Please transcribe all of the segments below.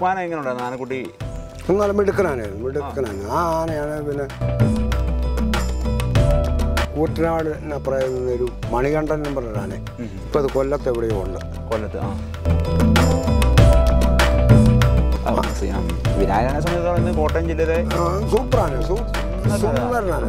അപ്പാന എങ്ങനെയുണ്ടായിരുന്നു ആനക്കുട്ടി? നല്ല മിടുക്കനാണ്. ആ ആനയാണ് പിന്നെ കൂറ്റനാടിനപ്പുറം ഒരു മണികണ്ഠൻ എന്ന് പറഞ്ഞ ആന. ഇപ്പം അത് കൊല്ലത്ത് എവിടെയോ ഉണ്ട്. കൊല്ലത്ത് വിനായകനെ സംബന്ധിച്ചിടത്തോളം കോട്ടയം ജില്ലയിലെ സൂപ്പറാണ്, സുന്ദരനാണ്.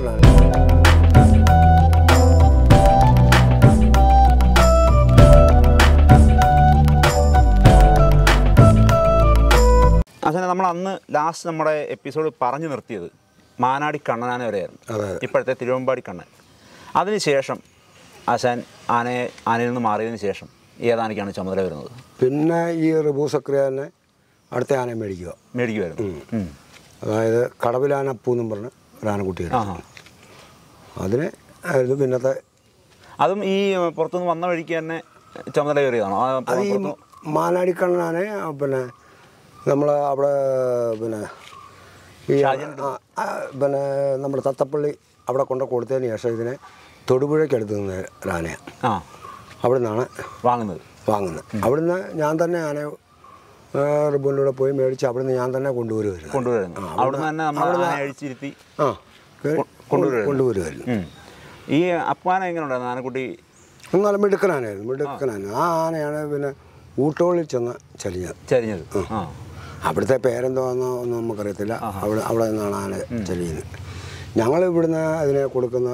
അങ്ങനെ നമ്മൾ അന്ന് ലാസ്റ്റ് നമ്മുടെ എപ്പിസോഡ് പറഞ്ഞു നിർത്തിയത് മാനാടി കണ്ണനാന വരെയായിരുന്നു, ഇപ്പോഴത്തെ തിരുവമ്പാടി കണ്ണൻ. അതിനുശേഷം ആശാൻ ആനയിൽ നിന്ന് മാറിയതിന് ശേഷം ഏതാനയ്ക്കാണ് ചുമതല വരുന്നത്? പിന്നെ ഈ റിബൂ സക്രിയാനെ അടുത്ത ആനയെ മേടിക്കുമായിരുന്നു. അതായത് കടവിലാനപ്പൂ എന്നും പറഞ്ഞ് ഒരു ആനക്കുട്ടിയാണ്. അതിന് ആയിരുന്നു പിന്നത്തെ. അതും ഈ പുറത്തുനിന്ന് വന്ന വഴിക്ക് തന്നെ ചുമതല കയറിയതാണോ? അത് ഈ മാനാടി കണ്ണനാനെ പിന്നെ നമ്മൾ അവിടെ പിന്നെ ഈ പിന്നെ നമ്മുടെ തത്തപ്പള്ളി അവിടെ കൊണ്ട് കൊടുത്തതിന് ശേഷം ഇതിനെ തൊടുപുഴയ്ക്ക് അടുത്ത് നിന്ന് ഒരു ആനയാണ്. അവിടെ നിന്നാണ് വാങ്ങുന്നത്. അവിടുന്ന് ഞാൻ തന്നെ ആന റിബൂനിലൂടെ പോയി മേടിച്ച് അവിടുന്ന് ഞാൻ തന്നെ കൊണ്ടുവരുമായിരുന്നു. ഈ അപ്പാന എങ്ങനെയുണ്ടായിരുന്നു ആനക്കുട്ടി? നല്ല മിടുക്കനാണ്. ആ ആനയാണ് പിന്നെ ഊട്ടോളിൽ ചെന്ന് ചരിഞ്ഞത്. അവിടുത്തെ പേരെന്തോന്നോ ഒന്നും നമുക്കറിയത്തില്ല. അവിടെ നിന്നാണ് ആന ചരിയുന്നത്. ഞങ്ങൾ ഇവിടുന്ന് അതിനെ കൊടുക്കുന്ന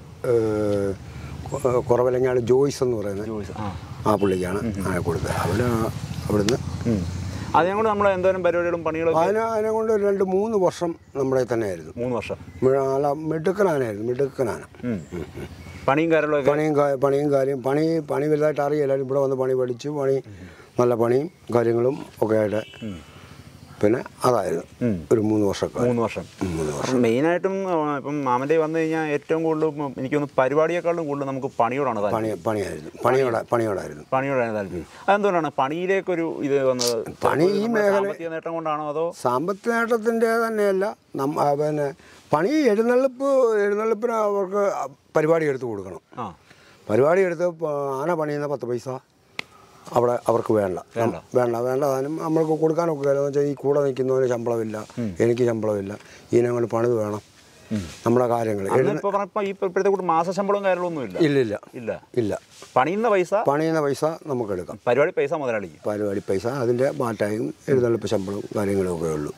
കുറവലങ്ങാട് ജോയ്സ് എന്ന് പറയുന്നത് ആ പുള്ളിക്കാണ് ആന കൊടുത്തത്. അവിടുന്ന് അതിനെക്കൊണ്ട് നമ്മൾ എന്തോരം പരിപാടികളും പണികളും അതിനെ കൊണ്ട് 2-3 വർഷം നമ്മുടെ തന്നെ ആയിരുന്നു. 3 വർഷം നല്ല മിടുക്കനാന. പണിയും കാര്യം പണി വലുതായിട്ട് അറിയില്ല. ഇവിടെ വന്ന് പണി പഠിച്ചു. നല്ല പണിയും കാര്യങ്ങളും ഒക്കെ ആയിട്ട് പിന്നെ അതായിരുന്നു ഒരു 3 വർഷം. മെയിനായിട്ടും ഇപ്പം മാമൻ്റെ വന്നു കഴിഞ്ഞാൽ ഏറ്റവും കൂടുതൽ എനിക്കൊന്ന് പരിപാടിയെക്കാളും കൂടുതൽ നമുക്ക് പണിയോടാണ് പണിയോടായിരുന്നു താല്പര്യം. അതെന്തുകൊണ്ടാണ് പണിയിലേക്കൊരു ഇത് വന്നത്? പണി ഈ മേഖല നേട്ടം കൊണ്ടാണോ അതോ സാമ്പത്തിക നേട്ടത്തിൻ്റെ തന്നെയല്ല. പിന്നെ പണി എഴുന്നള്ളിപ്പിന് അവർക്ക് പരിപാടി എടുത്ത് കൊടുക്കണം. പരിപാടി എടുത്ത് ആന പണിയുന്ന 10 പൈസ അവിടെ അവർക്ക് വേണ്ട. അതിനും നമ്മൾക്ക് കൊടുക്കാനൊക്കെ എന്ന് വെച്ചാൽ ഈ കൂടെ നിൽക്കുന്നവന് ശമ്പളമില്ല, എനിക്ക് ശമ്പളമില്ല, ഇതിനങ്ങൾ പണിത് വേണം നമ്മുടെ കാര്യങ്ങൾ. മാസശമ്പളവും കാര്യങ്ങളൊന്നും ഇല്ല. പണിയുന്ന പൈസ നമുക്ക് എടുക്കാം. പരിപാടി പൈസ അതിൻ്റെ മാറ്റായും എഴുന്നള്ളിപ്പ് ശമ്പളവും കാര്യങ്ങളും ഒക്കെ ഉള്ളൂ.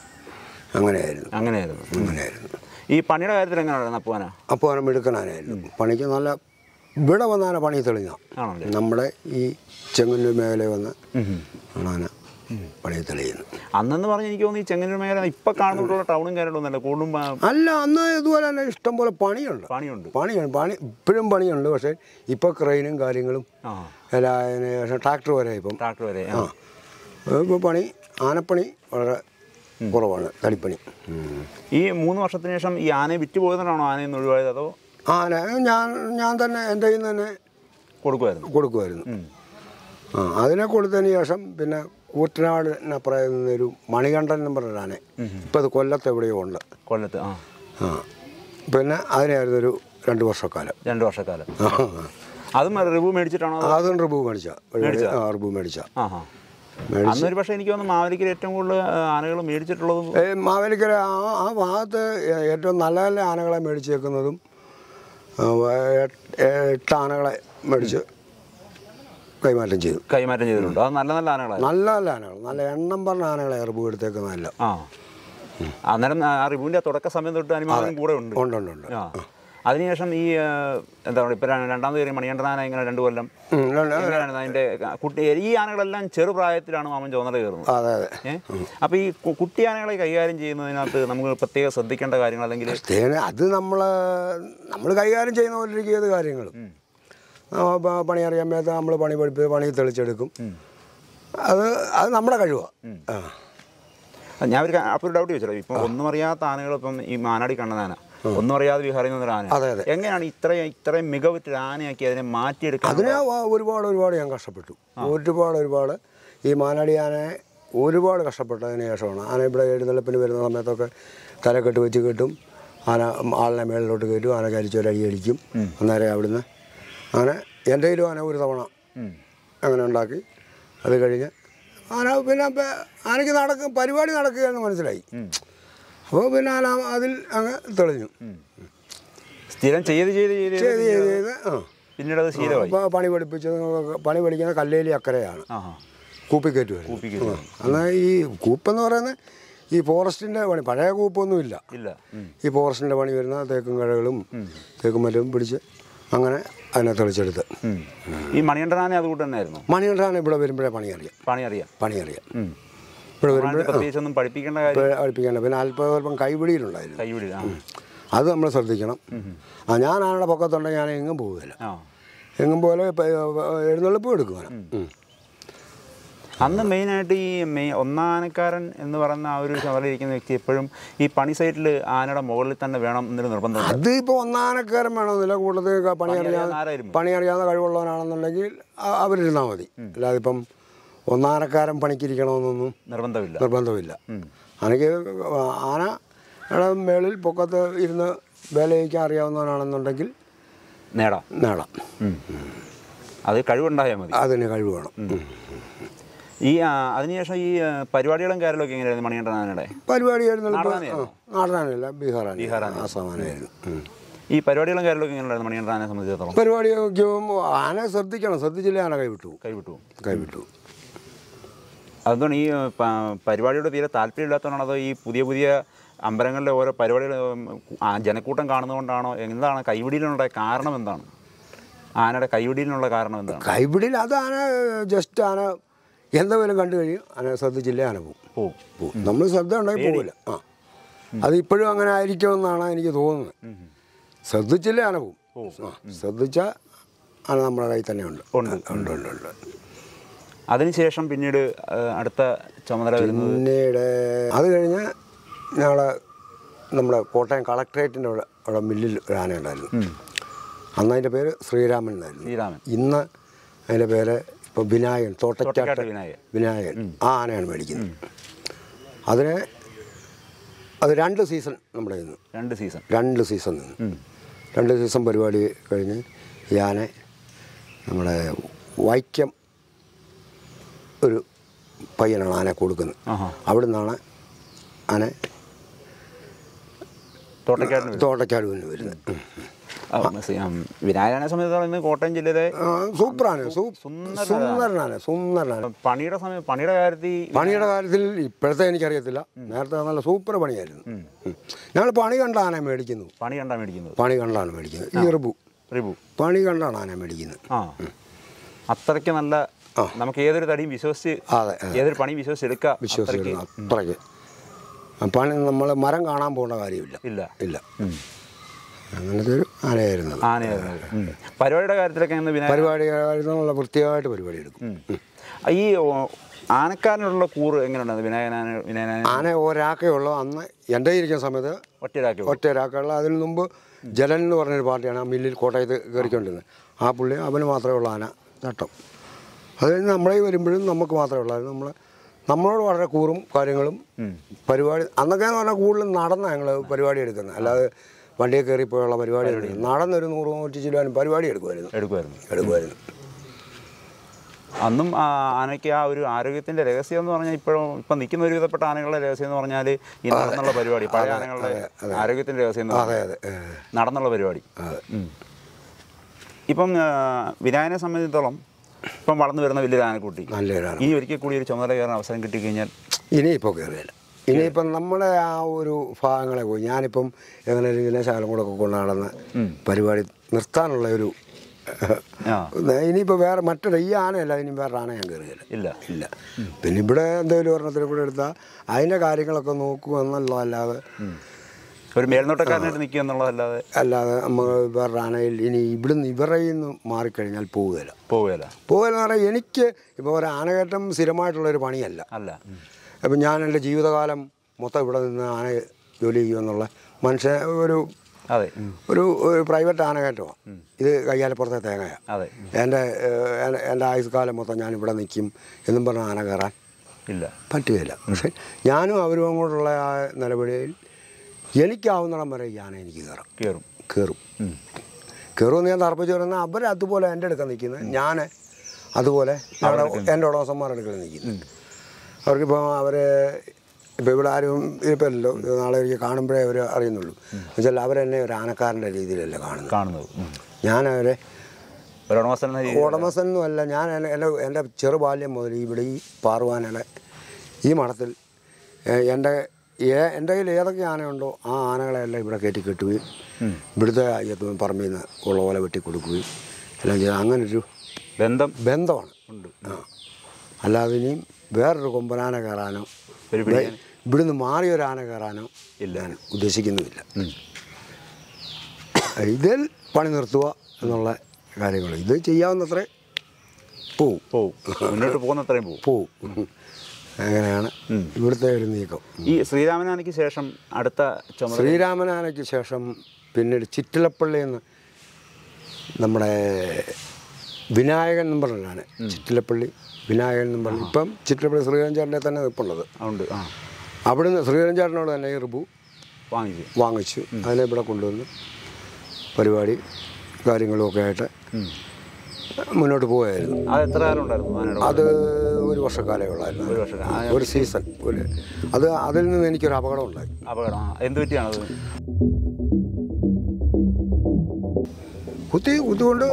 അങ്ങനെയായിരുന്നു. ഈ പണിയുടെ കാര്യത്തിൽ എങ്ങനെയാണ് അപ്പുവാന മിടുക്കനാനായിരുന്നു. പണിക്ക് നല്ല ഇവിടെ വന്നാണ് പണി തെളിഞ്ഞ നമ്മുടെ ഈ ചെങ്ങന്നൂർ മേഖല വന്ന് ആന പണി തെളിയുന്നത്. അന്നെന്ന് പറഞ്ഞാൽ എനിക്ക് തോന്നുന്നു ഈ ചെങ്ങന്നൂർ മേഖല ഇപ്പം കാണുന്നിട്ടുള്ള ടൗണും കാര്യങ്ങളൊന്നുമല്ല, കൂടുതലും അല്ല. അന്ന് ഇതുപോലെ തന്നെ ഇഷ്ടം പോലെ പണിയുണ്ട്. ഇപ്പോഴും പണിയുണ്ട്. പക്ഷേ ഇപ്പോൾ ക്രെയിനും കാര്യങ്ങളും എല്ലാം ട്രാക്ടർ വരെ ഇപ്പോൾ ആനപ്പണി വളരെ കുറവാണ്. തടിപ്പണി. ഈ 3 വർഷത്തിന് ശേഷം ഈ ആനയെ വിറ്റ് പോയതുകൊണ്ടാണോ ആനയിൽ നിന്ന് ഒഴിവായത്? അതോ ആന ഞാൻ തന്നെ എൻ്റെ കയ്യിൽ നിന്ന് തന്നെ കൊടുക്കുമായിരുന്നു. അതിനെ കൊടുത്തതിന് ശേഷം പിന്നെ കൂറ്റനാടിനപ്പുറം ഒരു മണികണ്ഠൻ എന്ന് പറഞ്ഞ ആന. ഇപ്പം അത് കൊല്ലത്ത് എവിടെയോ ഉണ്ട്. പിന്നെ അതിനായിരുന്നു ഒരു 2 വർഷക്കാലം. അതും റിബൂ മേടിച്ചിട്ടാണോ? അതും റിബൂ മേടിച്ച. പക്ഷേ എനിക്ക് തോന്നുന്നു മാവേലിക്കര ഏറ്റവും കൂടുതൽ ആനകൾ മേടിച്ചിട്ടുള്ളതും മാവേലിക്കര ആ ഭാഗത്ത് ഏറ്റവും നല്ല നല്ല ആനകളെ മേടിച്ചേക്കുന്നതും 8 ആനകളെ മേടിച്ച് കൈമാറ്റം ചെയ്തിട്ടുണ്ട്. അത് നല്ല ആനകൾ, നല്ല എണ്ണം പറഞ്ഞ ആനകളെ റിബൂ എടുത്തേക്കുന്നതല്ല. അന്നേരം ആ റിബൂവിൻ്റെ തുടക്ക സമയം തൊട്ട് അനുമാനം കൂടെ ഉണ്ട്. അതിനുശേഷം ഈ എന്താ പറയുക, ഇപ്പം രണ്ടാമത് കയറി മണികണ്ഠനാന ഇങ്ങനെ 2 കൊല്ലം അതിൻ്റെ ഈ ആനകളെല്ലാം ചെറുപ്രായത്തിലാണ് മാമൻ ചുമതല കയറുന്നത്. അപ്പോൾ ഈ കുട്ടി ആനകളെ കൈകാര്യം ചെയ്യുന്നതിനകത്ത് നമുക്ക് പ്രത്യേകം ശ്രദ്ധിക്കേണ്ട കാര്യങ്ങൾ അല്ലെങ്കിൽ അത് നമ്മൾ കൈകാര്യം ചെയ്യുന്ന പോലെ ഏത് കാര്യങ്ങളും പണി അറിയാൻ മേത്ത നമ്മൾ പണി തെളിച്ചെടുക്കും. അത് നമ്മുടെ കഴിവാണ്. ഞാൻ അപ്പോൾ ഒരു ഡൗട്ട് ചോദിച്ചല്ലോ, ഇപ്പം ഒന്നും അറിയാത്ത ആനകൾ, ഇപ്പം ഈ മാനാടി കണ്ണനാന ഒന്നും അറിയാതെ വിഹാറിൽ നിന്നൊരു ആന എങ്ങനെയാണ് ഇത്രയും മികവുറ്റൊരു ആനയാക്കി അതിനെ മാറ്റിയെടുക്കുക? അതിനെ ഒരുപാട് ഞാൻ കഷ്ടപ്പെട്ടു. ഒരുപാട് ഈ മാനാടി ആനയെ ഒരുപാട് കഷ്ടപ്പെട്ടതിന് ശേഷമാണ് ആന ഇവിടെ എഴുന്നള്ളിപ്പിന് വരുന്ന സമയത്തൊക്കെ തലക്കെട്ട് വെച്ച് കെട്ടും. ആളിനെ മേളിലോട്ട് കയറ്റും. ആന കരിച്ചൊരടി അടിക്കും. അന്നേരം അവിടുന്ന് ആന എൻ്റെ കയ്യിലും ആന ഒരു തവണ അങ്ങനെ ഉണ്ടാക്കി. അത് കഴിഞ്ഞ് ആന പിന്നെ ആനയ്ക്ക് പരിപാടി നടക്കുകയെന്ന് മനസ്സിലായി. അപ്പോൾ പിന്നെ ആന അതിൽ അങ്ങ് തെളിഞ്ഞു. സ്ഥിരം ചെയ്ത് പിന്നീട് അത് ശീലമായി. അപ്പോൾ പണി പഠിക്കുന്ന കല്ലേലി അക്കരയാണ്, കൂപ്പിക്കയറ്റ് വരുന്നത്. എന്നാൽ ഈ കൂപ്പെന്ന് പറയുന്നത് ഈ ഫോറസ്റ്റിൻ്റെ പണി, പഴയ കൂപ്പൊന്നുമില്ല. ഈ ഫോറസ്റ്റിൻ്റെ പണി വരുന്ന തേക്കും കഴകളും തേക്കും മരവും പിടിച്ച് അങ്ങനെ അതിനെ തെളിച്ചെടുത്ത്. ഈ മണികണ്ഠനാനെ അതുകൊണ്ട് തന്നെയായിരുന്നു. മണികണ്ഠനാനെ ഇവിടെ വരുമ്പോഴേ പണി അറിയാം. ഇവിടെ വരുമ്പോഴൊന്നും പഠിപ്പിക്കേണ്ട. പിന്നെ അല്പം കൈപിടിയിലുണ്ടായിരുന്നു, അത് നമ്മൾ ശ്രദ്ധിക്കണം. ഞാൻ ആനയുടെ പൊക്കത്തുണ്ടെങ്കിൽ ഞാൻ എങ്ങും പോവുകയില്ല, എങ്ങും പോലെ എഴുന്നള്ളിപ്പ് എടുക്കുവാൻ. അന്ന് മെയിനായിട്ട് ഈ ഒന്നാനക്കാരൻ എന്ന് പറയുന്ന ആ ഒരു ചുമതലയിരിക്കുന്ന വ്യക്തി എപ്പോഴും ഈ പണി സൈറ്റിൽ ആനയുടെ മുകളിൽ തന്നെ വേണം എന്നൊരു നിർബന്ധം. അത് ഇപ്പോൾ ഒന്നാനക്കാരൻ വേണമെന്നില്ല, കൂടുതൽ പണി അറിയാവുന്ന കഴിവുള്ളവനാണെന്നുണ്ടെങ്കിൽ അവരിരുന്നാൽ മതി. അല്ലാതെ ഇപ്പം ഒന്നാനക്കാരൻ പണിക്കിരിക്കണമെന്നൊന്നും നിർബന്ധമില്ല. ആനയുടെ മേളിൽ പൊക്കത്ത് ഇരുന്ന് വേല ചെയ്യിക്കാൻ അറിയാവുന്നവനാണെന്നുണ്ടെങ്കിൽ നേടാം. അത് കഴിവുണ്ടായാൽ മതി, അതിന് കഴിവ് വേണം. ഈ അതിനുശേഷം ഈ പരിപാടികളും കാര്യങ്ങളൊക്കെ എങ്ങനെയായിരുന്നു മണികണ്ഠനാനയുടെ പരിപാടി? നാടനാനല്ല, ബീഹാറാണ്, ആസാമാനായിരുന്നു. ഈ പരിപാടികളും കാര്യങ്ങളൊക്കെ എങ്ങനെയായിരുന്നു മണികണ്ഠനാനെ സംബന്ധിച്ചിടത്തോളം? പരിപാടിയൊക്കെ ആന ശ്രദ്ധിച്ചില്ലേ ആന കൈവിട്ടു. അതുകൊണ്ട് ഈ പരിപാടിയോട് തീരെ താല്പര്യമില്ലാത്തതാണോ, അതോ ഈ പുതിയ അമ്പലങ്ങളിലെ ഓരോ പരിപാടികൾ ജനക്കൂട്ടം കാണുന്നതുകൊണ്ടാണോ? എന്താണ് കൈവിടിയിലുള്ള കാരണം? എന്താണ് ആനയുടെ കൈവിടിയിലുള്ള കാരണം? എന്താണ് കൈവിടിയിൽ? അത് ആന ജസ്റ്റ് ആന എന്തെങ്കിലും കണ്ടു കഴിയും, ആന ശ്രദ്ധിച്ചില്ലേ ആന പോവും. നമ്മൾ ശ്രദ്ധ ഉണ്ടെങ്കിൽ പോവില്ല. അതിപ്പോഴും അങ്ങനെ ആയിരിക്കുമെന്നാണ് എനിക്ക് തോന്നുന്നത്. ശ്രദ്ധിച്ചില്ലേ ആന പോവും, ശ്രദ്ധിച്ചാൽ ആന നമ്മുടെ കയ്യിൽ തന്നെ ഉണ്ട്. അതിനുശേഷം പിന്നീട് അടുത്ത ചുമതല പിന്നീട് അത് കഴിഞ്ഞ് നമ്മുടെ കോട്ടയം കളക്ട്രേറ്റിൻ്റെ അവിടെ മില്ലിൽ ഒരു ആന ഉണ്ടായിരുന്നു. അന്ന് അതിൻ്റെ പേര് ശ്രീരാമൻ എന്നായിരുന്നു. ഇന്ന് അതിൻ്റെ പേര് ഇപ്പോൾ വിനായകൻ, തോട്ടക്കാട്ട് വിനായകൻ. ആ ആനയാണ് മേടിക്കുന്നത്. അത് 2 സീസൺ നമ്മുടെ നിന്ന്, 2 സീസൺ നിന്ന് 2 സീസൺ പരിപാടി കഴിഞ്ഞ് ഈ ആന നമ്മുടെ വൈക്കം ഒരു പയ്യനാണ് ആന കൊടുക്കുന്നത്. അവിടെ നിന്നാണ് ആന തോട്ടക്കാട് വരുന്നത്. വിനായകനെ സംബന്ധിച്ചിടത്തോളം കോട്ടയം ജില്ലയിലെ സൂപ്പറാണ്, സുന്ദരനാണ്. പണിയുടെ കാര്യത്തിൽ ഇപ്പോഴത്തെ എനിക്കറിയത്തില്ല, നേരത്തെ നല്ല സൂപ്പർ പണിയായിരുന്നു. ഞങ്ങൾ പണി കണ്ട ആന മേടിക്കുന്നു. ഈ റിബു പണി കണ്ടാണ് ആന മേടിക്കുന്നത്. അത്രയ്ക്ക് നല്ല, നമുക്ക് ഏതൊരു തടിയും വിശ്വസിച്ച്, ഏതൊരു പണിയും വിശ്വസിച്ചെടുക്കാം. അത്രയ്ക്ക് പണി നമ്മൾ മരം കാണാൻ പോകേണ്ട കാര്യമില്ല. അങ്ങനത്തെ ഒരു ആനയായിരുന്നു. പരിപാടിയുടെ കാര്യത്തിലൊക്കെ നല്ല വൃത്തിയായിട്ട് പരിപാടി എടുക്കും. ഈ ആനക്കാരനുള്ള കൂറ് എങ്ങനെയുണ്ടായിരുന്നു? ആന ഒരാക്കേ ഉള്ളൂ. അന്ന് എൻ്റെ ഇരിക്കുന്ന സമയത്ത് ഒറ്റ അതിന് മുമ്പ് ജലൻ എന്ന് പറഞ്ഞൊരു പാർട്ടിയാണ് ആ മില്ലിൽ കോട്ടയത്ത് കയറിക്കൊണ്ടിരുന്നത്. ആ പുള്ളി അവന് മാത്രമേ ഉള്ളൂ ആന ചട്ടം. അത് കഴിഞ്ഞ് നമ്മളെ വരുമ്പോഴും നമുക്ക് മാത്രമേ ഉള്ളായിരുന്നു. നമ്മളോട് വളരെ കൂറും കാര്യങ്ങളും പരിപാടി. അന്നൊക്കെ എന്ന് പറഞ്ഞാൽ കൂടുതലും നടന്നാണ് ഞങ്ങൾ പരിപാടി എടുക്കുന്നത്, അല്ലാതെ വണ്ടിയെ കയറിപ്പോയുള്ള പരിപാടി നടന്നൊരു 100-100 കിലോനും പരിപാടി എടുക്കുമായിരുന്നു. അന്നും ആനയ്ക്ക് ആ ഒരു ആരോഗ്യത്തിൻ്റെ രഹസ്യം എന്ന് പറഞ്ഞാൽ ഇപ്പം നിൽക്കുന്ന ഒരു വിധപ്പെട്ട ആനകളുടെ രഹസ്യം എന്ന് പറഞ്ഞാൽ ഈ നടന്നുള്ള പരിപാടി, പഴയ ആനകളുടെ ആരോഗ്യത്തിൻ്റെ രഹസ്യം നടന്നുള്ള പരിപാടി. ഇപ്പം വിനായകനെ സംബന്ധിച്ചിടത്തോളം ഇപ്പം വളർന്നു വരുന്ന വലിയൊരു ആനക്കുട്ടി ഇനി ഒരിക്കൽ കൂടി ഒരു ചുമതല കയറാൻ അവസരം കിട്ടിക്കഴിഞ്ഞാൽ ഇനിയിപ്പോൾ കയറിയില്ല. ഇനിയിപ്പം നമ്മുടെ ആ ഒരു ഭാഗങ്ങളെ പോയി ഞാനിപ്പം എങ്ങനെ ദിനശാലം കൂടെ ഒക്കെ കൊണ്ട് നടന്ന് പരിപാടി നിർത്താനുള്ള ഒരു ഇനിയിപ്പോൾ വേറെ മറ്റൊരു ഈ ആനയല്ല, ഇനി വേറെ ആന ഞാൻ കയറുകയില്ല. ഇല്ല. പിന്നെ ഇവിടെ എന്തെങ്കിലും ഒരെണ്ണത്തിൽ കൂടെ എടുത്താൽ അതിൻ്റെ കാര്യങ്ങളൊക്കെ നോക്കുക എന്നുള്ളതല്ലാതെ ഒരു മേൽനോട്ടക്കാരനായിട്ട് നിൽക്കുക എന്നുള്ളതല്ലാതെ നമ്മൾ വേറെ ആനയിൽ ഇനി ഇവിടുന്ന് ഇവരിൽ നിന്ന് മാറിക്കഴിഞ്ഞാൽ പോവുകയില്ല എന്ന് പറഞ്ഞാൽ എനിക്ക് ഇപ്പോൾ ഒരു ആനകയറ്റം സ്ഥിരമായിട്ടുള്ളൊരു പണിയല്ല. അപ്പം ഞാൻ എൻ്റെ ജീവിതകാലം മൊത്തം ഇവിടെ നിന്ന് ആന ജോലി ചെയ്യുമെന്നുള്ള മനുഷ്യ ഒരു പ്രൈവറ്റ് ആനകയറ്റമാണ് ഇത്. കയ്യാലപ്പുറത്തെ തേങ്ങയാണ്. എൻ്റെ ആയുഷ്കാലം മൊത്തം ഞാനിവിടെ നിൽക്കും എന്നും പറഞ്ഞ ആന കയറാൻ പറ്റുകയില്ല. പക്ഷേ ഞാനും അവരും അങ്ങോട്ടുള്ള ആ നിലപടിയിൽ എനിക്കാവുന്നിടം വരെ ഈ ആന എനിക്ക് കയറുമെന്ന് ഞാൻ തർപ്പിച്ച് പറയുന്നത്. അവരതുപോലെ എൻ്റെ അടുക്കാൻ നിൽക്കുന്നത്, ഞാൻ അതുപോലെ എൻ്റെ ഉടമസ്ഥന്മാരുടെ അടുക്കൽ നിൽക്കുന്നത്. അവർക്കിപ്പോൾ അവരെ ഇപ്പോൾ ഇവിടെ ആരും ഇരിപ്പല്ലോ, നാളെ ഒരിക്കൽ കാണുമ്പോഴേ അവർ അറിയുന്നുള്ളൂ. എന്നുവെച്ചാൽ അവരെന്നെ ഒരു ആനക്കാരൻ്റെ രീതിയിലല്ല കാണുന്നത്. ഞാനവരെ ഉടമസ്ഥനൊന്നുമല്ല. ഞാൻ എൻ്റെ ചെറുബാല്യം മുതൽ ഇവിടെ ഈ പാറുവാനയുടെ ഈ മഠത്തിൽ എൻ്റെ കയ്യിൽ ഏതൊക്കെ ആനയുണ്ടോ ആ ആനകളെല്ലാം ഇവിടെ കയറ്റി കെട്ടുകയും ഇവിടുത്തെ അയ്യത്തും പറമ്പിൽ നിന്ന് ഉള്ള പോലെ വെട്ടി കൊടുക്കുകയും എല്ലാം ചെയ്ത് അങ്ങനൊരു ബന്ധമാണ് ഉണ്ട്. അല്ലാതെ ഇനിയും വേറൊരു കൊമ്പനാന കയറാനോ ഇവിടുന്ന് മാറിയൊരു ആന കയറാനോ ഇല്ല, ഞാൻ ഉദ്ദേശിക്കുന്നുമില്ല. ഇതിൽ പണി നിർത്തുക എന്നുള്ള കാര്യങ്ങൾ ഇത് ചെയ്യാവുന്നത്രേ പോവും, മുന്നോട്ട് പോകുന്നത്രയും പോവും. അങ്ങനെയാണ് ഇവിടുത്തെ ഒരു നീക്കം. ഈ ശ്രീരാമനാനയ്ക്ക് ശേഷം ശ്രീരാമനാനയ്ക്ക് ശേഷം പിന്നീട് ചിറ്റിലപ്പള്ളിയിൽ നിന്ന് നമ്മുടെ വിനായകൻ എന്ന് പറഞ്ഞാണ് ചിറ്റിലപ്പള്ളി വിനായകൻ എന്ന് പറഞ്ഞു. ഇപ്പം ചിറ്റിലപ്പള്ളി ശ്രീരഞ്ജാറിൻ്റെ തന്നെ നിൽപ്പുള്ളത്. അവിടുന്ന് ശ്രീരഞ്ജാറിനോട് തന്നെ ഈ റിബു വാങ്ങിച്ചു. അതിനെ ഇവിടെ കൊണ്ടുവന്ന് പരിപാടി കാര്യങ്ങളുമൊക്കെ ആയിട്ട് മുന്നോട്ട് പോവുകയായിരുന്നു. അത് ഒരു വർഷക്കാലമേ ഉള്ളായിരുന്നു, ഒരു സീസൺ. അതിൽ നിന്ന് എനിക്കൊരു അപകടം ഉണ്ടായി. എന്ത് പറ്റിയാണത്? കുത്തിക്കൊണ്ട്